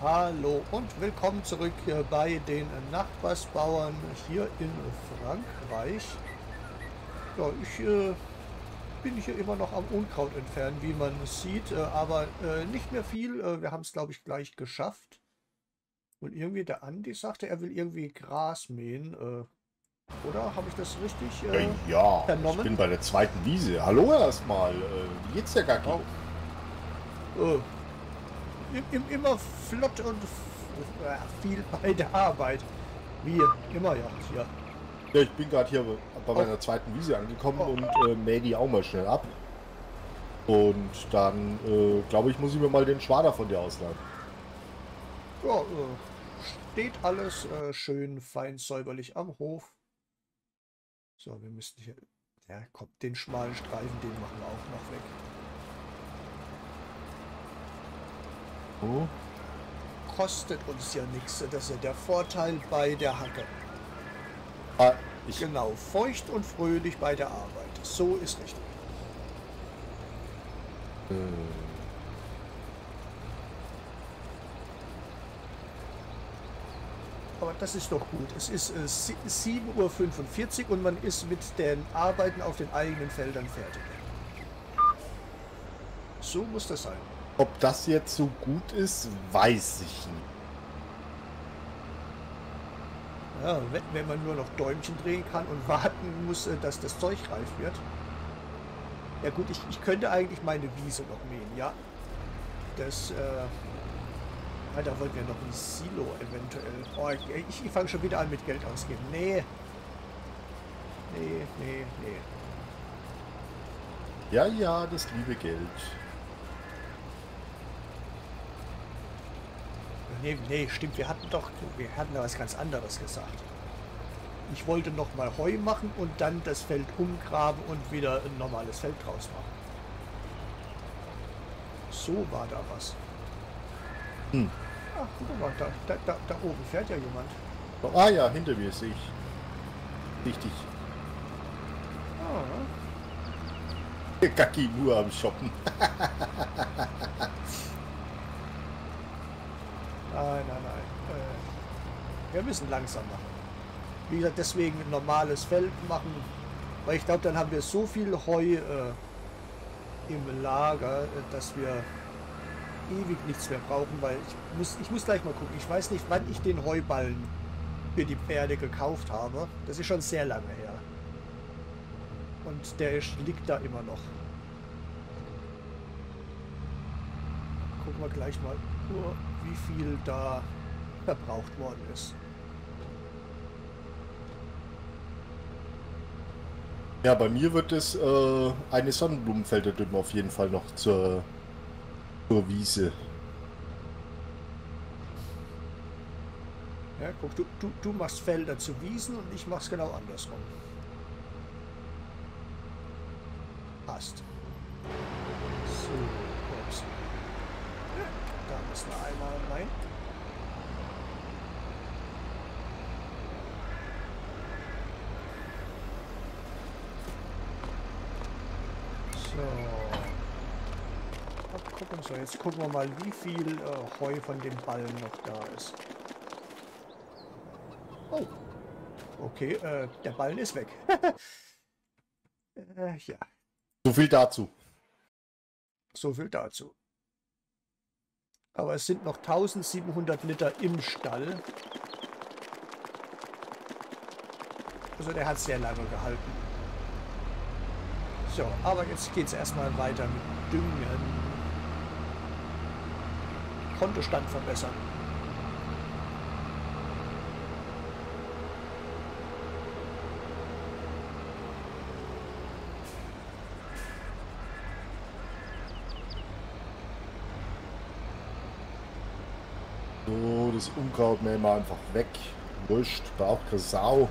Hallo und willkommen zurück bei den Nachbarsbauern hier in Frankreich. Ja, ich bin hier immer noch am Unkraut entfernen, wie man sieht, aber nicht mehr viel. Wir haben es, glaube ich, gleich geschafft. Und irgendwie der Andi sagte, er will irgendwie Gras mähen. Oder habe ich das richtig Ja, ich bin vernommen? bei der zweiten Wiese. Hallo erstmal. Wie geht's dir, Gacki? Oh, äh, immer flott und viel bei der Arbeit. Wie immer, ja. Ja. Ja, ich bin gerade hier bei Oh, meiner zweiten Wiese angekommen oh, und mäh die auch mal schnell ab. Und dann, glaube ich, muss ich mir mal den Schwader von dir ausleihen. ja, steht alles schön fein säuberlich am Hof. So, wir müssen hier... Ja, komm, den schmalen Streifen, den machen wir auch noch weg. Oh. Kostet uns ja nichts. Das ist ja der Vorteil bei der Hacke. Ah, ich, Genau, feucht und fröhlich bei der Arbeit. So ist richtig. äh, Aber das ist doch gut. Es ist 7:45 Uhr und man ist mit den Arbeiten auf den eigenen Feldern fertig. So muss das sein. ob das jetzt so gut ist, weiß ich nicht. Ja, wenn man nur noch Däumchen drehen kann und warten muss, dass das Zeug reif wird. Ja gut, ich könnte eigentlich meine Wiese noch mähen, ja. Das, da wollten wir noch ein Silo eventuell. Oh, ich fange schon wieder an mit Geld ausgeben. Nee. Nee, nee, nee. Ja, ja, das liebe Geld. Nee, nee, stimmt, wir hatten da was ganz anderes gesagt. Ich wollte noch mal Heu machen und dann das Feld umgraben und wieder ein normales Feld draus machen. So war da was. Hm. Ach, guck mal, da oben fährt ja jemand. Ah ja, hinter mir sehe ich. Richtig. Ah, Gacki nur am Shoppen. nein, nein, nein. Wir müssen langsam machen. Wie gesagt, deswegen ein normales Feld machen. Weil ich glaube, dann haben wir so viel Heu im Lager, dass wir ewig nichts mehr brauchen. Weil ich muss gleich mal gucken. Ich weiß nicht, wann ich den Heuballen für die Pferde gekauft habe. Das ist schon sehr lange her. Und der liegt da immer noch. Gucken wir gleich mal, wie viel da verbraucht worden ist. Ja, bei mir wird es eine Sonnenblumenfelderdünge auf jeden Fall noch zur Wiese. Ja, guck, du machst Felder zu Wiesen und ich mach's genau andersrum. Passt. So, ups. Da müssen wir einmal rein. So. Mal gucken, so, jetzt gucken wir mal, wie viel Heu von dem Ballen noch da ist. Oh, okay, der Ballen ist weg. Ja, So viel dazu. so viel dazu. Aber es sind noch 1700 Liter im Stall. Also der hat sehr lange gehalten. So, aber jetzt geht es erstmal weiter mit Düngen. Kontostand verbessern. So, das Unkraut mähen wir einfach weg. Wurscht, braucht keine Sau.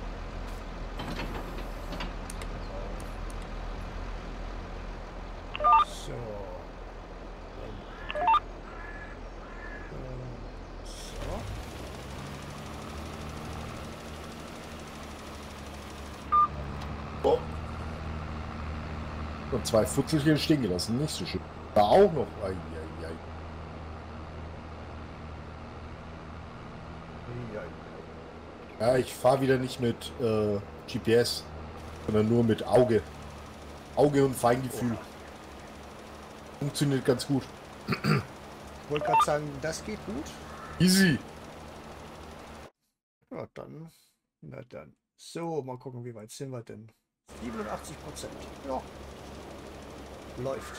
So. So. Oh. Und zwei Futzelchen stehen gelassen, nicht so schön. Da auch noch. Ai, ai, ai. Ja, ich fahre wieder nicht mit GPS, sondern nur mit Auge. Auge und Feingefühl. Funktioniert ganz gut. Ich wollte gerade sagen, das geht gut. Easy. Ja, dann. Na dann. So, mal gucken, wie weit sind wir denn? 87%. Ja. Läuft.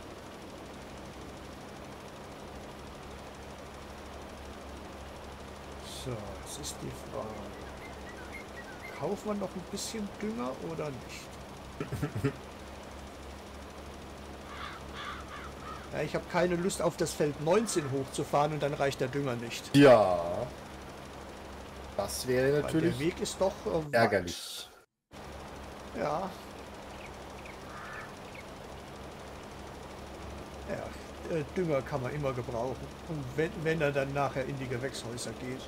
So, jetzt ist die Frage. Kaufen wir noch ein bisschen Dünger oder nicht? Ja, ich habe keine Lust auf das Feld 19 hochzufahren und dann reicht der Dünger nicht. Ja. Das wäre natürlich der Weg ist doch ärgerlich. Ja. Ja, Dünger kann man immer gebrauchen. Und wenn er dann nachher in die Gewächshäuser geht.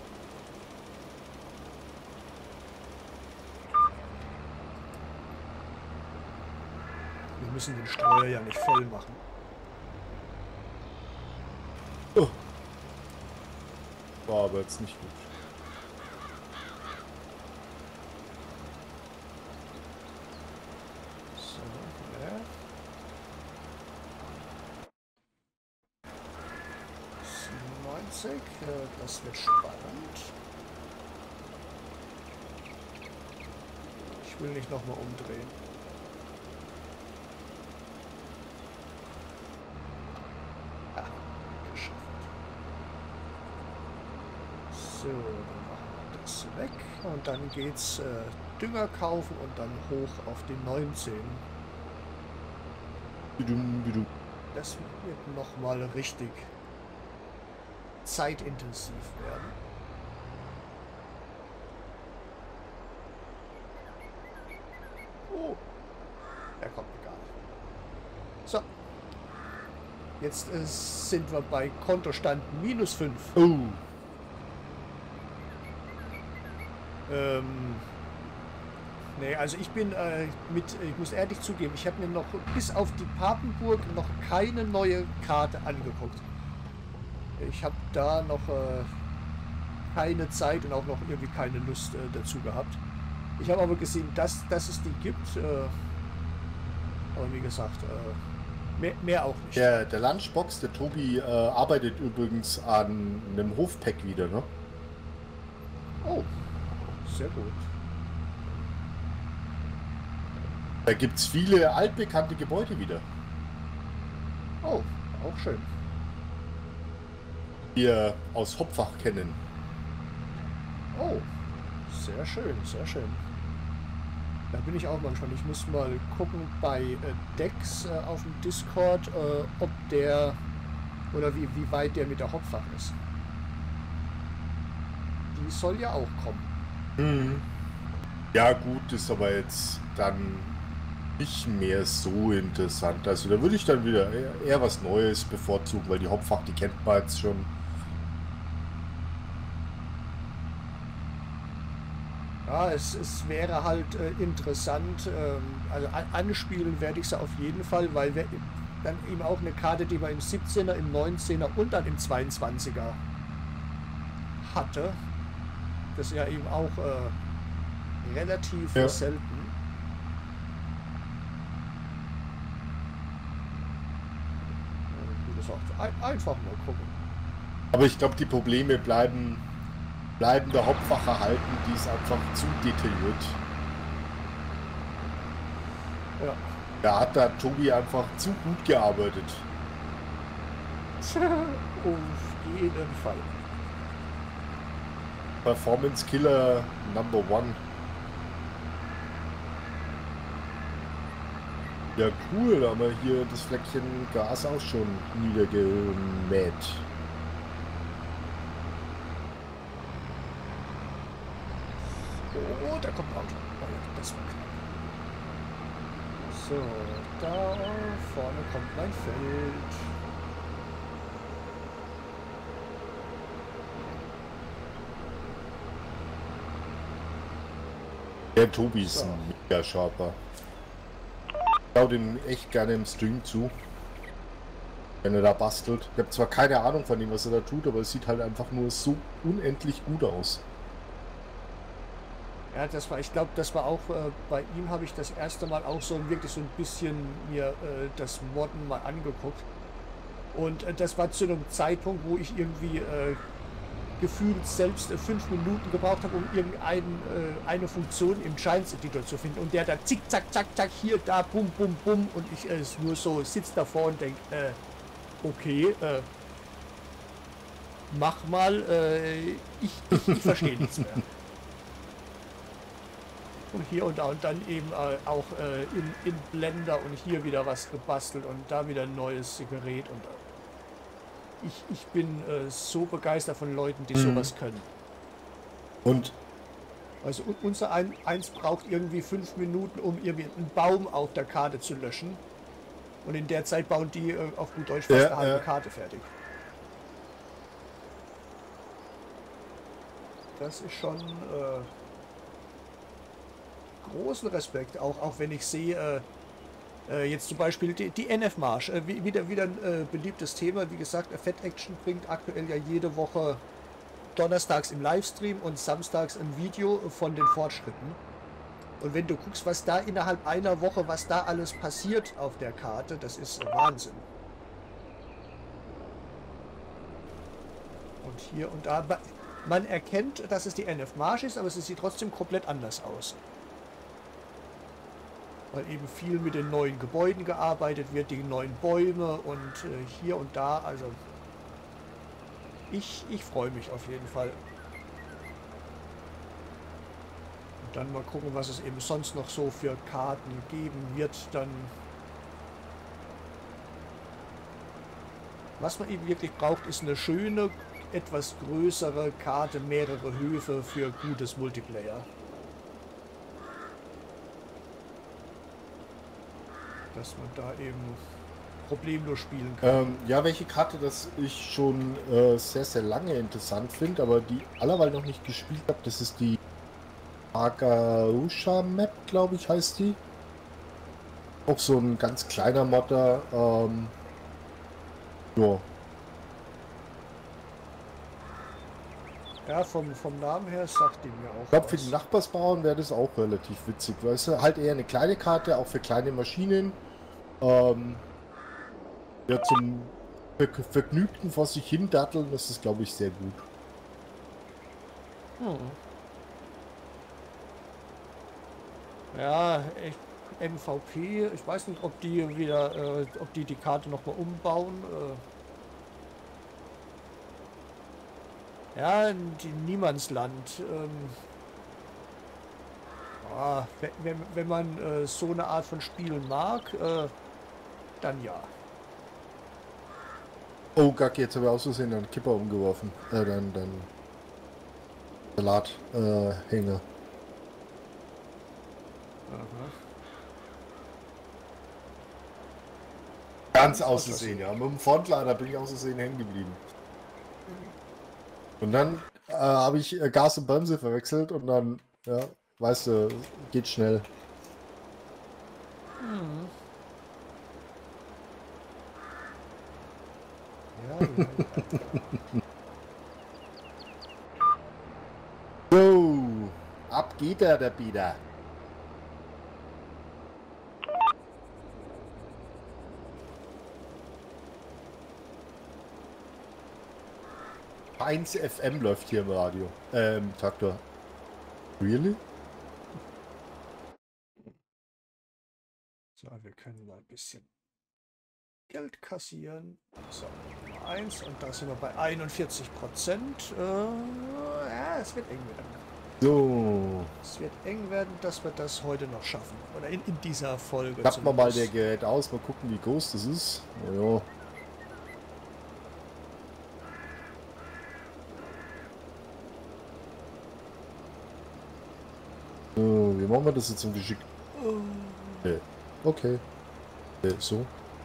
Wir müssen den Streuer ja nicht voll machen. Oh. War aber jetzt nicht gut. So, ja. 97, das wird spannend. Ich will nicht nochmal umdrehen. Ja, geschafft. So, dann machen wir das weg und dann geht's Dünger kaufen und dann hoch auf den 19. Das wird nochmal richtig zeitintensiv werden. Oh, er kommt egal. So. Jetzt sind wir bei Kontostand -5. Oh. Nee, also ich bin ich muss ehrlich zugeben, ich habe mir noch bis auf die Papenburg noch keine neue Karte angeguckt. Ich habe da noch keine Zeit und auch noch irgendwie keine Lust dazu gehabt. Ich habe aber gesehen, dass es die gibt. Aber wie gesagt, mehr auch nicht. Der Lunchbox, der Tobi, arbeitet übrigens an einem Hofpack wieder, ne? Oh, sehr gut. Da gibt es viele altbekannte Gebäude wieder. Oh, auch schön. Die wir aus Hopfach kennen. Oh, sehr schön, sehr schön. Da bin ich auch manchmal. Ich muss mal gucken bei Dex auf dem Discord, ob der oder wie weit der mit der Hopfach ist. Die soll ja auch kommen. Mhm. Ja gut, ist aber jetzt dann nicht mehr so interessant. Also da würde ich dann wieder eher was Neues bevorzugen, weil die Hopfach, die kennt man jetzt schon. Ja, es wäre halt interessant, also anspielen werde ich sie auf jeden Fall, weil wir dann eben auch eine Karte, die man im 17er, im 19er und dann im 22er hatte. Das ist ja eben auch relativ selten. Wie gesagt, einfach mal gucken. Aber ich glaube, die Probleme bleiben der Hopfach erhalten, die ist einfach zu detailliert. Ja. Da hat der Tobi einfach zu gut gearbeitet. Auf jeden Fall. Performance Killer Number 1. Ja cool, da haben wir hier das Fleckchen Gas auch schon niedergemäht. Oh, da kommt ein Auto. Oh ja, das war knapp. So, da vorne kommt mein Feld. Der Tobi ist ein mega Sharper. Ich schau dem echt gerne im Stream zu. wenn er da bastelt. Ich habe zwar keine Ahnung von dem, was er da tut, aber es sieht halt einfach nur so unendlich gut aus. Ja, ich glaube, das war auch, bei ihm habe ich das erste Mal auch so wirklich so ein bisschen mir das Modden mal angeguckt. Und das war zu einem Zeitpunkt, wo ich irgendwie gefühlt selbst 5 Minuten gebraucht habe, um eine Funktion im Giants Editor zu finden. Und der da zick, zack, zack, zack, hier, da, bum, bum, bum. Und ich nur so sitze davor und denke, okay, mach mal, ich verstehe nichts mehr. Und hier und da und dann eben auch in Blender und hier wieder was gebastelt und da wieder ein neues Gerät. Und ich bin so begeistert von Leuten, die sowas können. Und Also unser eins braucht irgendwie 5 Minuten, um irgendwie einen Baum auf der Karte zu löschen. Und in der Zeit bauen die auf gut Deutsch fast eine halbe Karte fertig. Das ist schon großen Respekt, auch wenn ich sehe, jetzt zum Beispiel die NF-Marsch, wieder ein beliebtes Thema. Wie gesagt, Fat Action bringt aktuell ja jede Woche donnerstags im Livestream und samstags ein Video von den Fortschritten. Und wenn du guckst, was da innerhalb einer Woche, was da alles passiert auf der Karte, das ist Wahnsinn. Und hier und da, man erkennt, dass es die NF-Marsch ist, aber es sieht trotzdem komplett anders aus. Weil eben viel mit den neuen Gebäuden gearbeitet wird, die neuen Bäume und hier und da, also ich freue mich auf jeden Fall. Und dann mal gucken, was es eben sonst noch so für Karten geben wird, dann was man eben wirklich braucht, ist eine schöne, etwas größere Karte, mehrere Höfe für gutes Multiplayer. Dass man da eben problemlos spielen kann. Ja, welche Karte das ich schon sehr, sehr lange interessant finde, aber die allerweil noch nicht gespielt habe, das ist die Agausha Map, glaube ich, heißt die. Auch so ein ganz kleiner Modder. Ja. Ja, vom Namen her sagt die mir auch. Ich glaube, für die Nachbarsbauern wäre das auch relativ witzig, weißt du? Halt eher eine kleine Karte, auch für kleine Maschinen. Ja, zum Vergnügten vor sich hin datteln, das ist, glaube ich, sehr gut. Ja, MVP, ich weiß nicht, ob die wieder, ob die Karte nochmal umbauen. Ja, die Niemandsland. Wenn man so eine Art von Spielen mag, dann ja. Oh, Gacki, jetzt habe ich aus Versehen einen Kipper umgeworfen. Dann Salathänger. Ganz aus Versehen, ja. Mit dem Frontlader bin ich aus Versehen hängen geblieben. Und dann habe ich Gas und Bremse verwechselt und dann, ja, weißt du, geht schnell. Ja. So, ab geht er, der Bieder. Eins FM läuft hier im Radio. Traktor. Really? So, wir können mal ein bisschen Geld kassieren. So, Nummer 1 und da sind wir bei 41%. Ja, es wird eng werden. So. Es wird eng werden, dass wir das heute noch schaffen. Oder in dieser Folge. Klappen wir mal der Gerät aus, mal gucken, wie groß das ist. Ja. So, wie machen wir das jetzt im Geschick? Okay. So.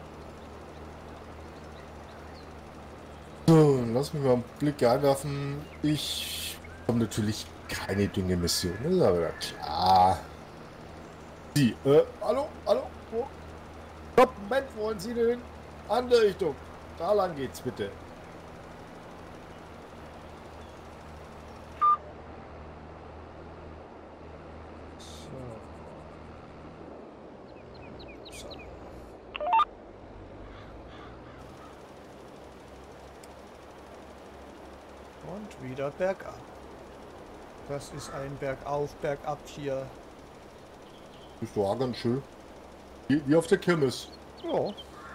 So, lass mich mal einen Blick einwerfen. Ich habe natürlich keine Düngemission, ist aber klar. Hallo? Stopp, Moment, wo wollen Sie denn hin? Andere Richtung. Da lang geht's bitte. So. Und wieder bergab. Das ist ein Bergauf, Bergab hier. Ist doch auch ganz schön. Wie auf der Kirmes. Ja.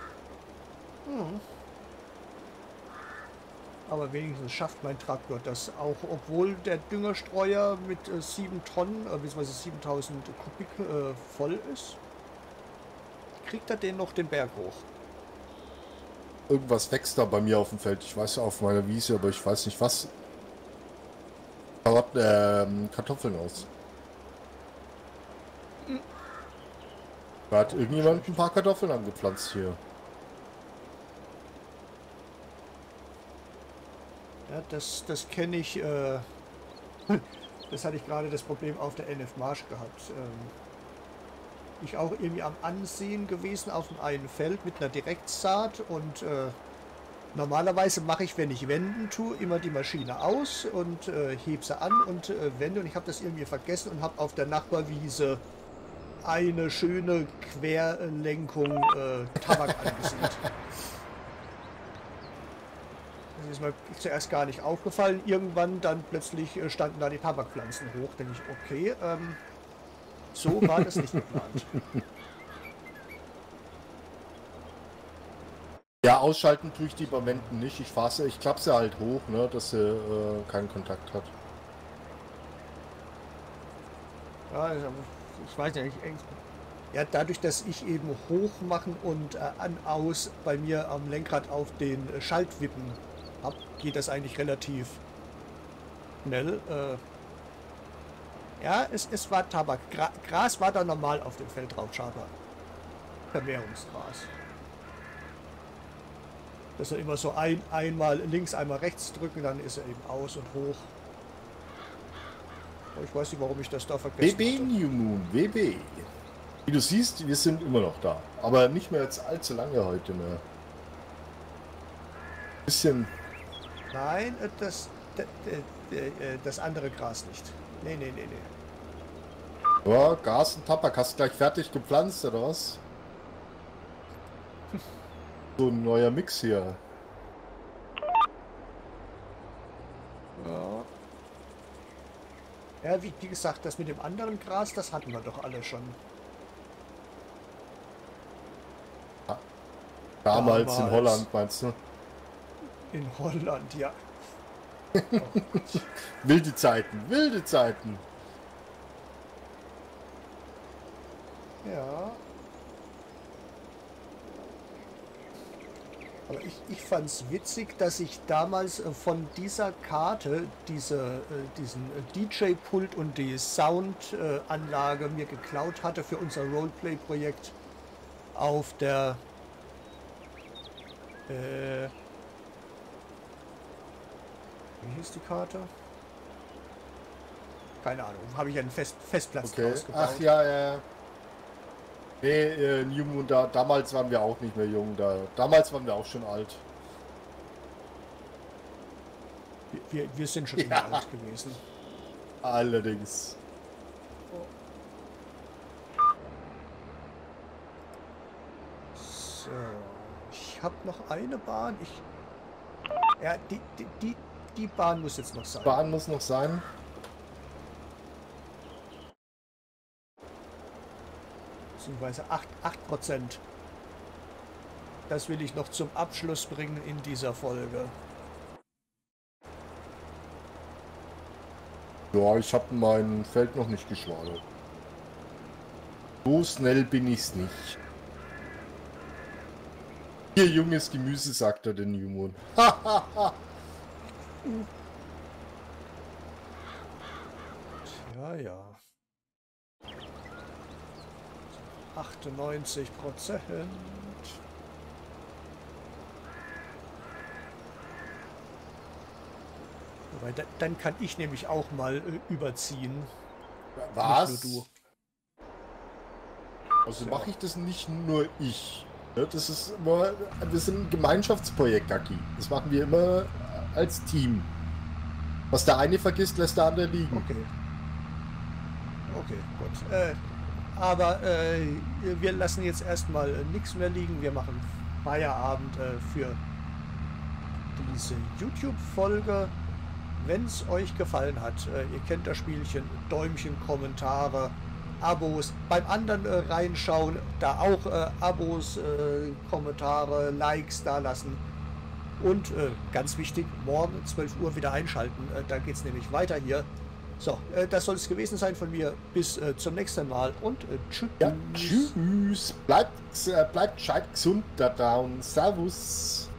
Aber wenigstens schafft mein Traktor das auch, obwohl der Düngerstreuer mit 7 Tonnen, bzw. 7000 Kubik voll ist. Kriegt er den noch den Berg hoch? Irgendwas wächst da bei mir auf dem Feld. Ich weiß auf meiner Wiese, aber ich weiß nicht was. Kartoffeln aus. Da hat irgendjemand ein paar Kartoffeln angepflanzt hier. Ja, das kenne ich. Das hatte ich gerade das Problem auf der NF Marsch gehabt. Ich auch irgendwie am Ansehen gewesen auf dem einen Feld mit einer Direktsaat und normalerweise mache ich, wenn ich wenden tue, immer die Maschine aus und heb sie an und wende, und ich habe das irgendwie vergessen und habe auf der Nachbarwiese eine schöne Querlenkung Tabak angesät. Das ist mir zuerst gar nicht aufgefallen. Irgendwann dann plötzlich standen da die Tabakpflanzen hoch. Denke ich, okay, so war das nicht geplant. Ja, ausschalten tue ich die bei Wänden nicht. Ich klappe sie halt hoch, ne, dass sie keinen Kontakt hat. Ja, also, ich weiß nicht. Ja, dadurch, dass ich eben hoch machen und an aus bei mir am Lenkrad auf den Schaltwippen habe, geht das eigentlich relativ schnell. Ja, es war Tabak. Gras war da normal auf dem Feld drauf, Schaber. Vermehrungsgras. Dass er immer so einmal links, einmal rechts drücken, dann ist er eben aus und hoch. Aber ich weiß nicht, warum ich das da vergessen WB hatte. New Moon, WB. Wie du siehst, wir sind immer noch da. Aber nicht mehr jetzt allzu lange heute mehr. Bisschen. Nein, das andere Gras nicht. Nee. Ja, Gas und Tabak. Hast du gleich fertig gepflanzt oder was? So ein neuer Mix hier. Ja. Ja, wie gesagt, das mit dem anderen Gras, das hatten wir doch alle schon. Damals in Holland, meinst du? In Holland, ja. Wilde Zeiten, wilde Zeiten. Ja. Aber ich fand es witzig, dass ich damals von dieser Karte diesen DJ-Pult und die Soundanlage mir geklaut hatte für unser Roleplay-Projekt auf der wie hieß die Karte? Keine Ahnung, habe ich einen Festplatz draus gebaut. Ach ja. Nee, New Moon, damals waren wir auch nicht mehr jung. Damals waren wir auch schon alt. Wir sind schon immer alt gewesen. Allerdings. So, ich habe noch eine Bahn. Ja, die Bahn muss jetzt noch sein. Bahn muss noch sein. Beziehungsweise 8%. Das will ich noch zum Abschluss bringen in dieser Folge. Ja, ich habe mein Feld noch nicht geschwadert. So schnell bin ich's nicht. Hier junges Gemüse, sagt er, den New Moon. Ja. 98%. Wobei, dann kann ich nämlich auch mal überziehen. Was? Nicht nur du. Also So. mache ich das nicht nur ich. Ja, das ist immer, wir sind ein Gemeinschaftsprojekt, Aki. Das machen wir immer als Team. Was der eine vergisst, lässt der andere liegen. Okay. Okay, gut. Aber wir lassen jetzt erstmal nichts mehr liegen. Wir machen Feierabend für diese YouTube-Folge. Wenn es euch gefallen hat, ihr kennt das Spielchen, Däumchen, Kommentare, Abos, beim anderen reinschauen, da auch Abos, Kommentare, Likes da lassen und ganz wichtig, morgen 12 Uhr wieder einschalten, da geht es nämlich weiter hier. So, das soll es gewesen sein von mir, bis zum nächsten Mal und tschüss. Ja, tschüss, bleibt gescheit gesund da draußen, servus.